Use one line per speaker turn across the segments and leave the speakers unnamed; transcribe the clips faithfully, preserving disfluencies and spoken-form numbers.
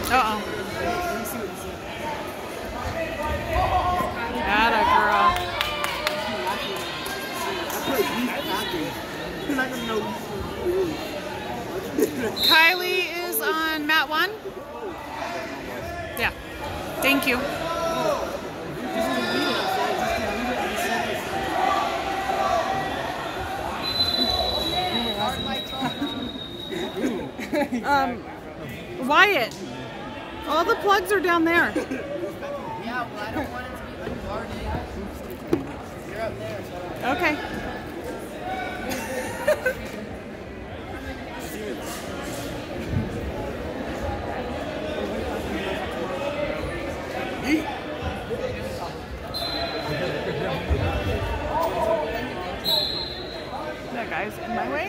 Uh-oh. Atta girl. Kylie is on mat one? Yeah. Thank you. um, Wyatt, all the plugs are down there.
Yeah, well, I don't want it to be unguarded. You're up there. So.
Okay. That guy's in my way.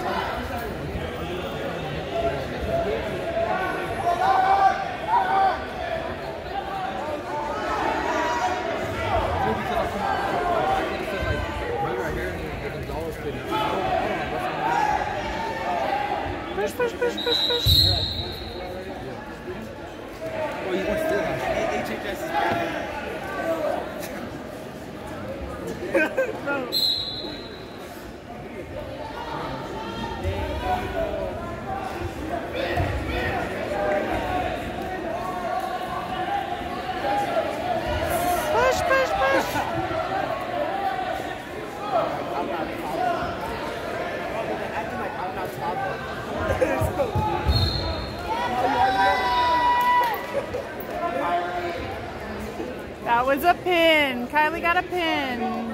Push, push, push, push, push.
Oh, you want to do that? H H S is bad.
No. Push, push, push.
I'm not acting like I'm not toddler.
That was a pin. Kylie got a pin.